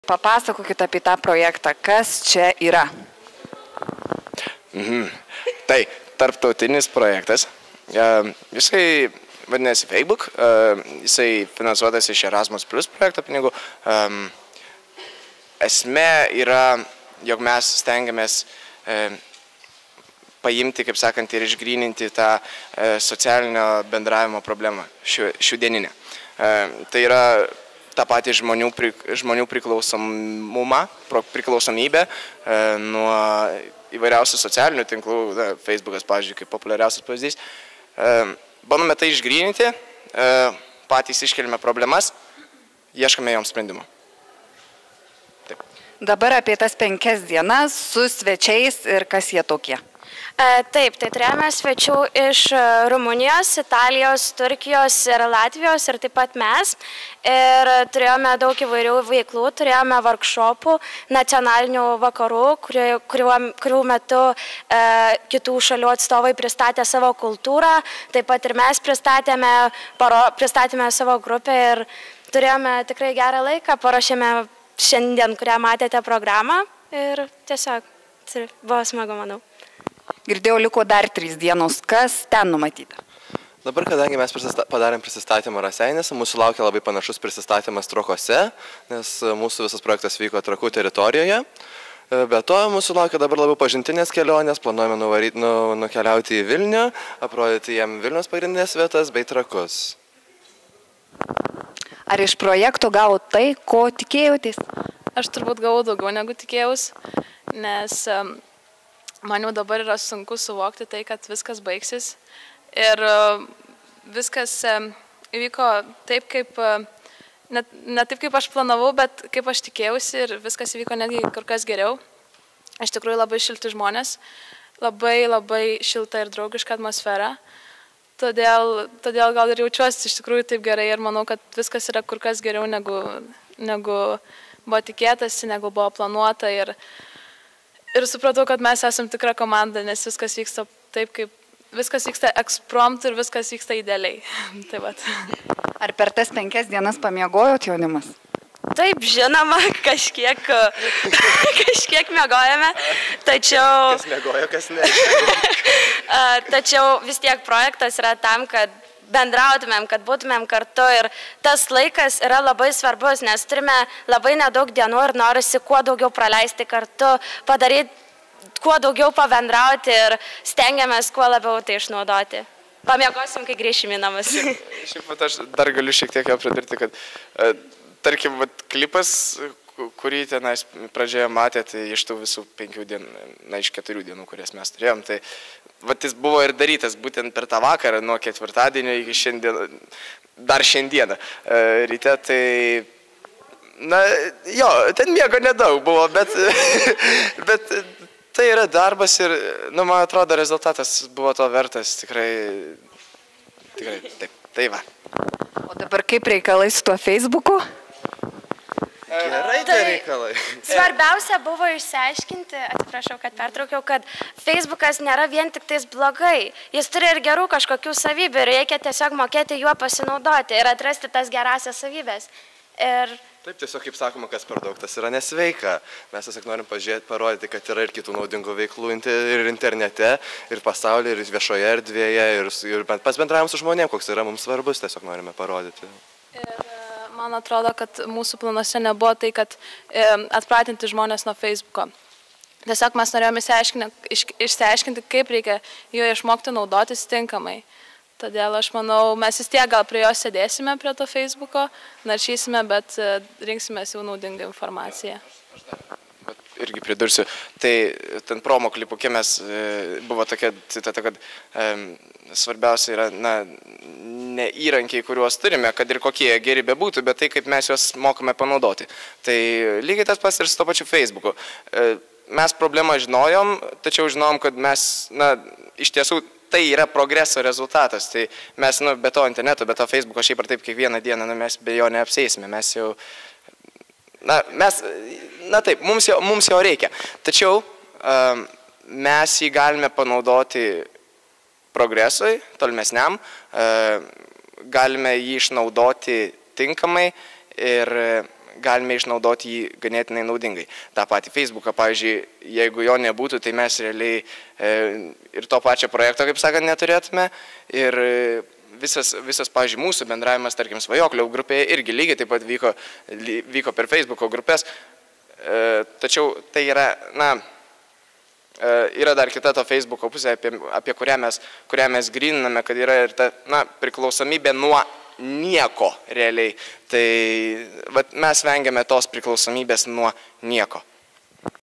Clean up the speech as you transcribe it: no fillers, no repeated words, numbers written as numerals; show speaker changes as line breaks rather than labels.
Papasakokit apie tą projektą, kas čia yra.
Tai tarptautinis projektas. Jisai vadinasi Facebook, jisai finansuotas iš Erasmus Plus projekto pinigų. Esmė yra, jog mes stengiamės paimti, kaip sakant, ir išgryninti tą socialinio bendravimo problemą šiandieninę. Tai yra tą patį žmonių priklausomybę nuo įvairiausių socialinių tinklų, Facebookas, pavyzdžiui, kaip populiariausias pavyzdys. Bandome tai išgryninti, patys iškeliame problemas, ieškame joms sprendimo. Taip.
Dabar apie tas 5 dienas su svečiais ir kas jie tokie.
Taip, tai turėjome svečių iš Rumunijos, Italijos, Turkijos ir Latvijos ir taip pat mes. Ir turėjome daug įvairių veiklų, turėjome workshopų, nacionalinių vakarų, kurių metu kitų šalių atstovai pristatė savo kultūrą. Taip pat ir mes pristatėme savo grupę ir turėjome tikrai gerą laiką, paruošėme šiandien, kurią matėte programą ir tiesiog buvo smagu, manau.
Girdėjau, liko dar 3 dienos. Kas ten numatyta?
Dabar, kadangi mes padarėm prisistatymą Raseiniuose, mūsų laukia labai panašus prisistatymas Trakuose, nes mūsų visas projektas vyko Trakų teritorijoje. Be to, mūsų laukia dabar labiau pažintinės kelionės, planuojame nukeliauti į Vilnių, aprodyti jam Vilniaus pagrindinės vietas bei Trakus.
Ar iš projekto gavot tai, ko tikėjotės?
Aš turbūt gavau daugiau negu tikėjausi, nes man jau dabar yra sunku suvokti tai, kad viskas baigsis ir viskas įvyko taip, kaip, ne taip, kaip aš planavau, bet kaip aš tikėjausi ir viskas įvyko netgi kur kas geriau. Iš tikrųjų labai šilti žmonės, labai šilta ir draugiška atmosfera, todėl gal ir jaučiuosi iš tikrųjų taip gerai ir manau, kad viskas yra kur kas geriau negu buvo tikėtasi, negu buvo planuota ir supratau, kad mes esam tikra komanda, nes viskas vyksta taip, kaip viskas vyksta ekspromtu ir viskas vyksta idealiai. Taip pat.
Ar per tas 5 dienas pamiegojot, jaunimas?
Taip, žinoma, kažkiek miegojame, tačiau...
Kas miegojo, kas ne.
Tačiau vis tiek projektas yra tam, kad bendrautumėm, kad būtumėm kartu ir tas laikas yra labai svarbus, nes turime labai nedaug dienų ir norisi kuo daugiau praleisti kartu, padaryti kuo daugiau pabendrauti ir stengiamės kuo labiau tai išnaudoti. Pamiegosim, kai grįšim į namus.
Šiaip aš dar galiu šiek tiek pridurti, kad tarkim, klipas, kurį tenais pradžioje matėte iš tų visų 5 dienų, iš 4 dienų, kurias mes turėjom, tai jis buvo ir darytas būtent per tą vakarą, nuo ketvirtadienio iki dar šiandieną ryte, tai, ten miego nedaug buvo, bet tai yra darbas ir, man atrodo, rezultatas buvo to vertas, tikrai taip, tai va.
O dabar kaip reikalai su tuo Facebooku?
Gerai, tai reikalai.
Svarbiausia buvo išsiaiškinti, atsiprašau, kad pertraukiau, kad Facebookas nėra vien tik tais blogai. Jis turi ir gerų kažkokių savybių ir reikia tiesiog mokėti juo pasinaudoti ir atrasti tas gerasias savybės.
Taip, tiesiog kaip sakoma, kas per daug, tas yra nesveika. Mes tiesiog norim parodyti, kad yra ir kitų naudingų veiklų ir internete, ir pasaulyje, ir viešoje erdvėje, ir pas bendravimas su žmonėm, koks yra mums svarbus, tiesiog norime parodyti.
Man atrodo, kad mūsų planuose nebuvo tai, kad atpratinti žmonės nuo Facebooko. Tiesiog mes norėjome išsiaiškinti, kaip reikia jo išmokti naudotis tinkamai. Todėl aš manau, mes vis tiek gal prie jo sėdėsime prie to Facebooko, naršysime, bet rinksimės jau naudingą informaciją.
Irgi pridursiu, tai ten promo klipuke buvo tokia citata, kad svarbiausia yra, ne įrankiai, kuriuos turime, kad ir kokie geri bebūtų, bet tai, kaip mes juos mokame panaudoti. Tai lygiai tas pats ir su to pačiu Facebooku. Mes problemą žinojom, tačiau žinojom, kad mes, iš tiesų, tai yra progreso rezultatas. Tai mes, be to interneto, be to Facebooko šiaip ar taip kiekvieną dieną, mes be jo neapsėsime. Mes jau, taip, mums jo reikia. Tačiau mes jį galime panaudoti progresui, tolimesniam, galime jį išnaudoti tinkamai ir galime išnaudoti jį ganėtinai naudingai. Ta patį Facebooką, pavyzdžiui, jeigu jo nebūtų, tai mes realiai ir to pačio projekto, kaip sakant, neturėtume. Ir visas, pavyzdžiui, mūsų bendravimas, tarkim, Svajoklių grupėje irgi lygiai taip pat vyko per Facebooko grupės. Tačiau tai yra, yra dar kita to Facebooko pusė, apie kurią mes gryniname, kad yra ir ta priklausomybė nuo nieko realiai. Tai mes vengiame tos priklausomybės nuo nieko.